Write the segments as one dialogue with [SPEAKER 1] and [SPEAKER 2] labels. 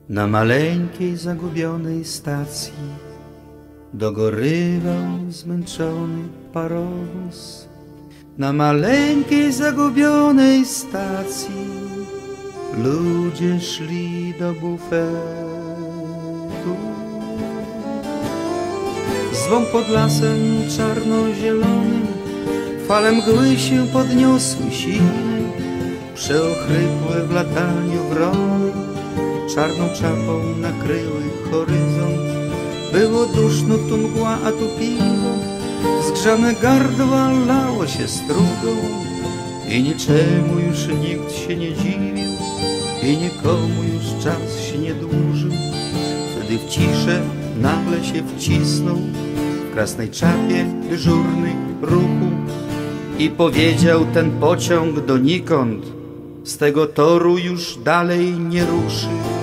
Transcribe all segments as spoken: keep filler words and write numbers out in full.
[SPEAKER 1] Na maleńkiej, zagubionej stacji dogorywał zmęczony parowóz. Na maleńkiej, zagubionej stacji ludzie szli do bufetu. Zwą pod lasem czarno-zielonym fale mgły się podniosły silne, przeochrypłe w lataniu wrony, czarną czapą nakryły horyzont. Było duszno, tu mgła, a tu piwo, zgrzane gardła lało się strugą i niczemu już nikt się nie dziwił i nikomu już czas się nie dłużył. Wtedy w ciszę nagle się wcisnął w krasnej czapie dyżurny ruchu i powiedział: ten pociąg donikąd, z tego toru już dalej nie ruszy.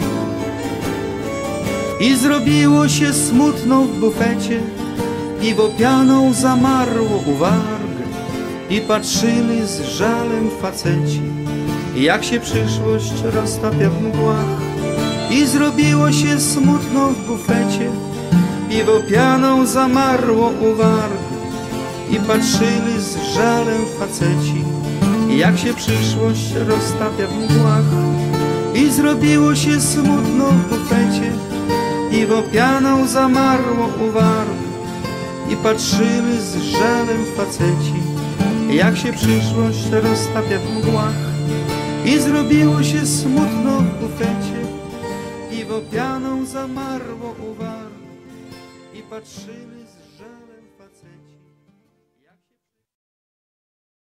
[SPEAKER 1] I zrobiło się smutno w bufecie, piwo pianą zamarło u warg i patrzyli z żalem faceci, jak się przyszłość roztapia w mgłach. I zrobiło się smutno w bufecie, piwo pianą zamarło u warg i patrzyli z żalem faceci, jak się przyszłość roztapia w mgłach. I zrobiło się smutno w bufecie, piwo pianą zamarło u warg i patrzyli z żalem faceci, jak się przyszłość roztapia w mgłach. I zrobiło się smutno w bufecie, piwo pianą zamarło u warg i patrzyli